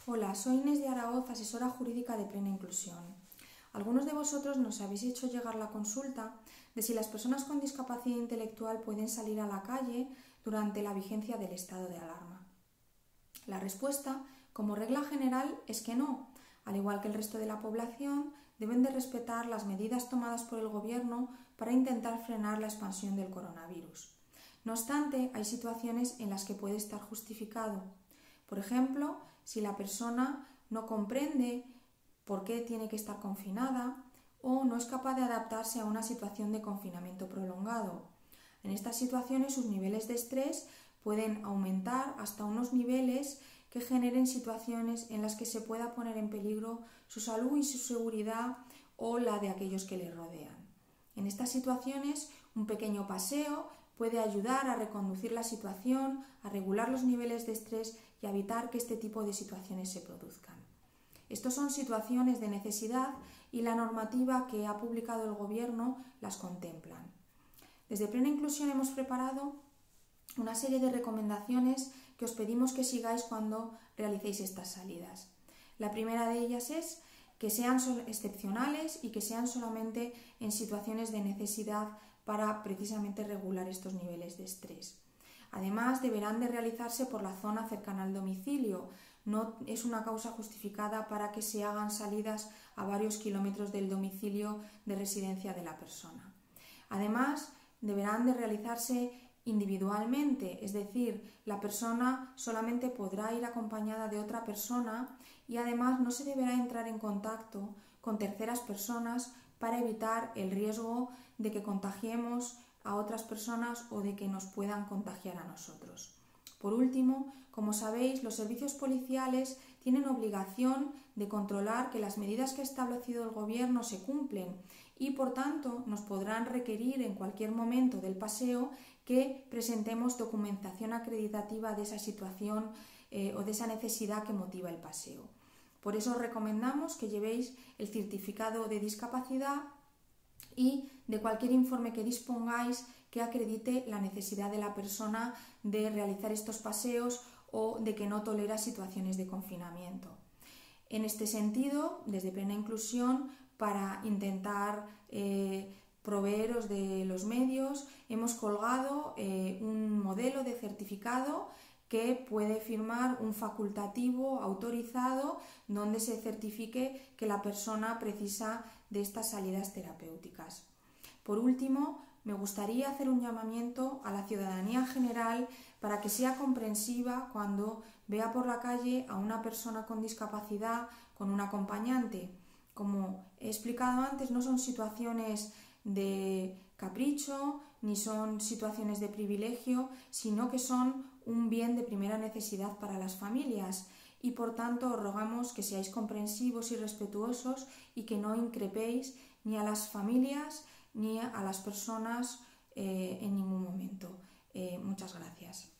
Hola, soy Inés de Araoz, asesora jurídica de Plena Inclusión. Algunos de vosotros nos habéis hecho llegar la consulta de si las personas con discapacidad intelectual pueden salir a la calle durante la vigencia del estado de alarma. La respuesta, como regla general, es que no. Al igual que el resto de la población, deben de respetar las medidas tomadas por el Gobierno para intentar frenar la expansión del coronavirus. No obstante, hay situaciones en las que puede estar justificado. Por ejemplo, si la persona no comprende por qué tiene que estar confinada o no es capaz de adaptarse a una situación de confinamiento prolongado. En estas situaciones sus niveles de estrés pueden aumentar hasta unos niveles que generen situaciones en las que se pueda poner en peligro su salud y su seguridad o la de aquellos que le rodean. En estas situaciones, un pequeño paseo puede ayudar a reconducir la situación, a regular los niveles de estrés y a evitar que este tipo de situaciones se produzcan. Estas son situaciones de necesidad y la normativa que ha publicado el Gobierno las contemplan. Desde Plena Inclusión hemos preparado una serie de recomendaciones que os pedimos que sigáis cuando realicéis estas salidas. La primera de ellas es que sean excepcionales y que sean solamente en situaciones de necesidad para precisamente regular estos niveles de estrés. Además, deberán de realizarse por la zona cercana al domicilio. No es una causa justificada para que se hagan salidas a varios kilómetros del domicilio de residencia de la persona. Además, deberán de realizarse individualmente, es decir, la persona solamente podrá ir acompañada de otra persona y además no se deberá entrar en contacto con terceras personas para evitar el riesgo de que contagiemos a otras personas o de que nos puedan contagiar a nosotros. Por último, como sabéis, los servicios policiales tienen obligación de controlar que las medidas que ha establecido el Gobierno se cumplen y, por tanto, nos podrán requerir en cualquier momento del paseo que presentemos documentación acreditativa de esa situación o de esa necesidad que motiva el paseo. Por eso os recomendamos que llevéis el certificado de discapacidad y de cualquier informe que dispongáis que acredite la necesidad de la persona de realizar estos paseos o de que no tolera situaciones de confinamiento. En este sentido, desde Plena Inclusión, para intentar proveeros de los medios, hemos colgado un modelo de certificado que puede firmar un facultativo autorizado donde se certifique que la persona precisa de estas salidas terapéuticas. Por último, me gustaría hacer un llamamiento a la ciudadanía en general para que sea comprensiva cuando vea por la calle a una persona con discapacidad con un acompañante. Como he explicado antes, no son situaciones de capricho ni son situaciones de privilegio, sino que son un bien de primera necesidad para las familias y por tanto os rogamos que seáis comprensivos y respetuosos y que no increpéis ni a las familias ni a las personas en ningún momento. Muchas gracias.